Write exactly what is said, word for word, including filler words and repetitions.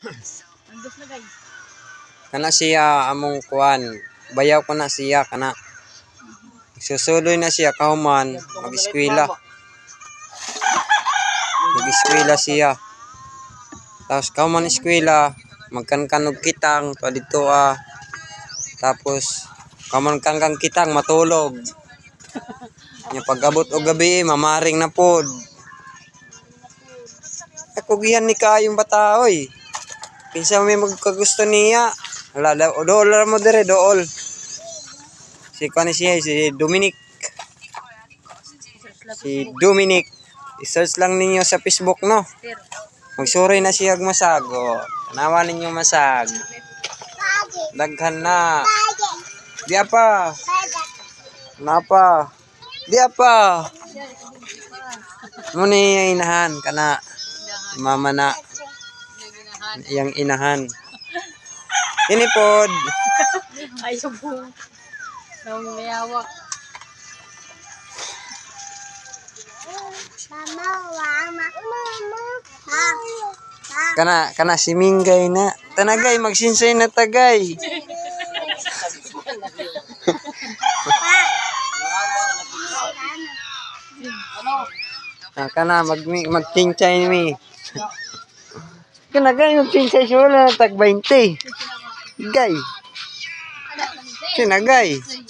Andos na guys. Kana siya among kuan. Bayaw ko na siya kana. Susuloy na siya kahuman mag-eskwela. Mag-eskwela siya. Tapos kahuman eskwela, magkankan og kitang to dito ah. Tapos kahuman kangkang kitang matulog. Nya pag-abot og gabi mamaring na pod. Ako gihan ni kaayong bata oy. Kinsa may magkagusto niya. Hala, dool mo dire, dool. Si kuan siya, si Dominic. Si Dominic. I-search lang ninyo sa Facebook, no? Magsuri na siya masago. Tanawa ninyo masag. Daghan na. Di apa. Napa. Di apa. Muna yung inahan kana. Mama na. Yang inahan. Ini pod. Ayaw po. Nang mayawak. Kana kana si Minggay na. Tanagay magsinsay na tagay. Ah, kana mag magcinchay mi. Kana gay magcinchay siya wala tag twenty. Gay. Sinagay.